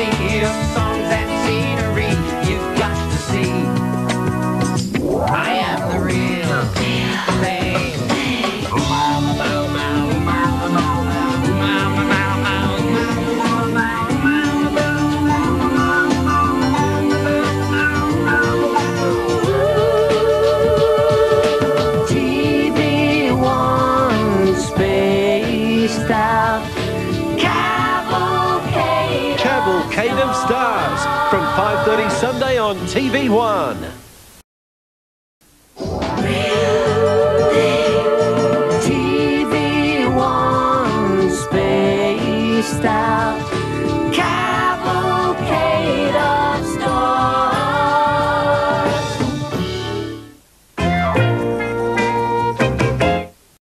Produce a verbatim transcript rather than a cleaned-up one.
sea of songs and scenery. You've got to see. I am the real Keith Lane. T V one spaced out cavalcade. Cavalcade of Stars from five thirty Sunday on T V one.